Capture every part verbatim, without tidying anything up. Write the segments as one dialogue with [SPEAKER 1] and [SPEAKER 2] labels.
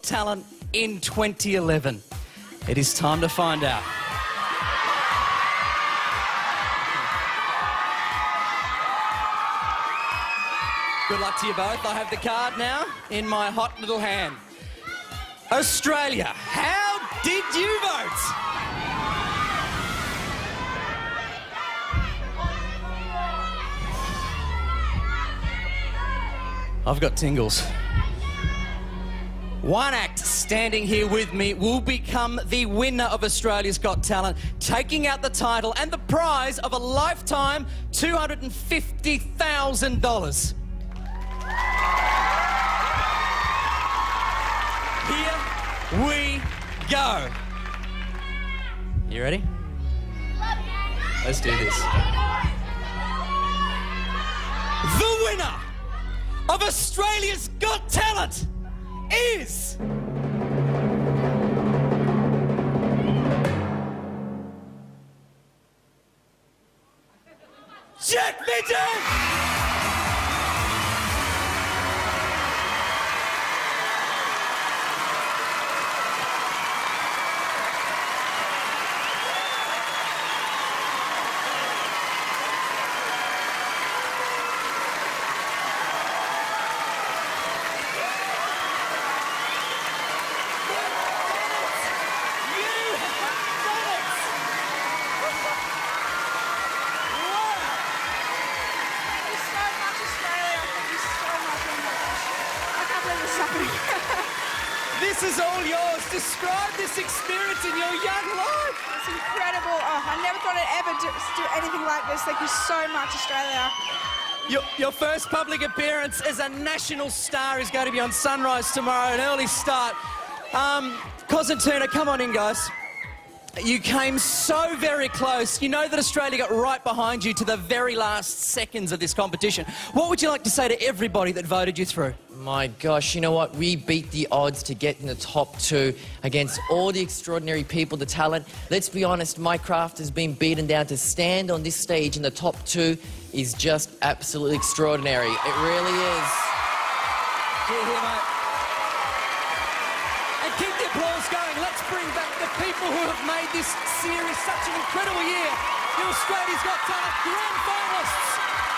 [SPEAKER 1] Talent in twenty eleven? It is time to find out. Good luck to you both. I have the card now in my hot little hand. Australia, how did you vote? I've got tingles. One act standing here with me will become the winner of Australia's Got Talent, taking out the title and the prize of a lifetime two hundred fifty thousand dollars. Here we go. You ready? Let's do this. The winner of Australia's Got Talent is... Jack Minton! This is all yours. Describe this experience in your young life.
[SPEAKER 2] It's incredible. Oh, I never thought I'd ever do, do anything like this. Thank you so much, Australia.
[SPEAKER 1] Your, your first public appearance as a national star is going to be on Sunrise tomorrow, an early start. Um, Cos and Turner, come on in, guys. You came so very close. You know that Australia got right behind you to the very last seconds of this competition. What would you like to say to everybody that voted you through?
[SPEAKER 3] My gosh, you know what? We beat the odds to get in the top two against all the extraordinary people, the talent. Let's be honest, my craft has been beaten down. To stand on this stage in the top two is just absolutely extraordinary. It really is.
[SPEAKER 1] Here, here, mate. And keep the applause going. Let's bring back the people who have made this series such an incredible year. The Australia's Got Talent grand finalists.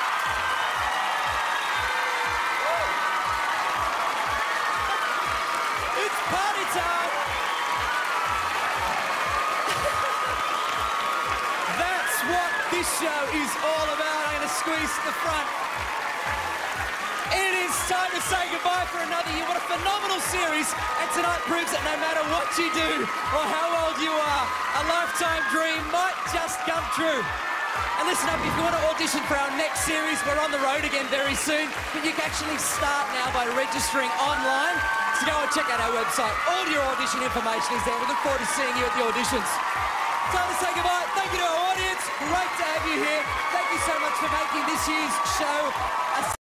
[SPEAKER 1] It's party time. That's what this show is all about. I'm going to squeeze to the front. It is time to say goodbye for another year. What a phenomenal series. And tonight proves that no matter what you do or how old you are, a lifetime dream might just come true. And listen up, if you want to audition for our next series, we're on the road again very soon. But you can actually start now by registering online. So go and check out our website. All your audition information is there. We look forward to seeing you at the auditions. Time to say goodbye. Thank you to our audience. Great to have you here. Thank you so much for making this year's show a